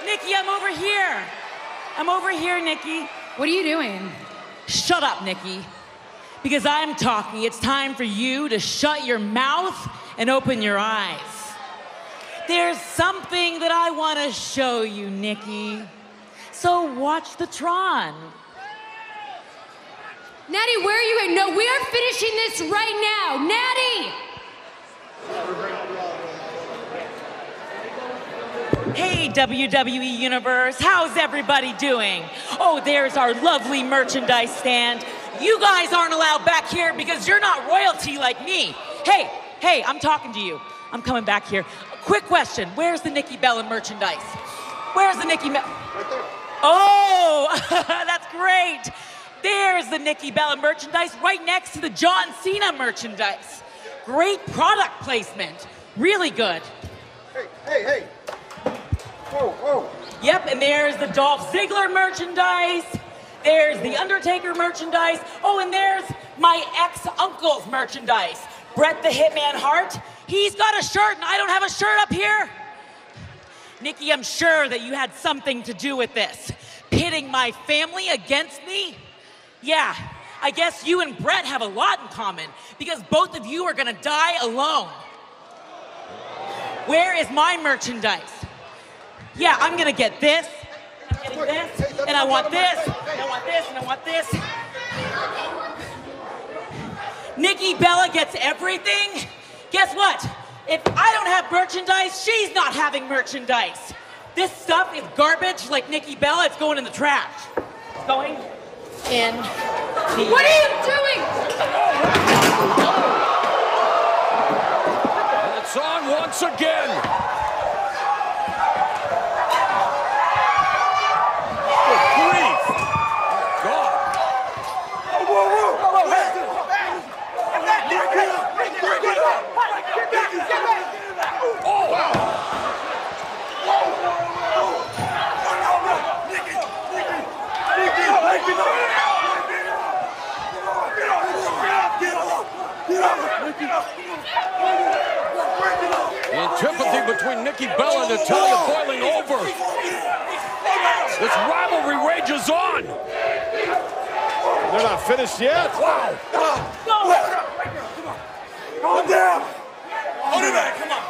Nikki, I'm over here. I'm over here, Nikki. What are you doing? Shut up, Nikki. Because I'm talking, it's time for you to shut your mouth and open your eyes. There's something that I want to show you, Nikki. So watch the Tron. Natty, where are you at? No, we are finishing this right now. Natty! Hey, WWE Universe, how's everybody doing? Oh, there's our lovely merchandise stand. You guys aren't allowed back here because you're not royalty like me. Hey, I'm talking to you. I'm coming back here. Quick question, where's the Nikki Bella merchandise? Where's the Nikki Right there. Oh, that's great. There's the Nikki Bella merchandise right next to the John Cena merchandise. Great product placement. Really good. Hey. Whoa. Yep, and there's the Dolph Ziggler merchandise. There's the Undertaker merchandise. Oh, and there's my ex-uncle's merchandise. Bret the Hitman Hart. He's got a shirt and I don't have a shirt up here. Nikki, I'm sure that you had something to do with this. Pitting my family against me? Yeah, I guess you and Bret have a lot in common because both of you are gonna die alone. Where is my merchandise? Yeah, I'm gonna get this, I'm getting this, and I want this, and I want this, and I want this. Nikki Bella gets everything? Guess what? If I don't have merchandise, she's not having merchandise. This stuff is garbage like Nikki Bella, it's going in the trash. It's going in the... What are you doing? And it's on once again. The antipathy between Nikki Bella and Natalya boiling over. This rivalry rages on. They're not finished yet. Wow. Go! Calm down. Hold it back, come on.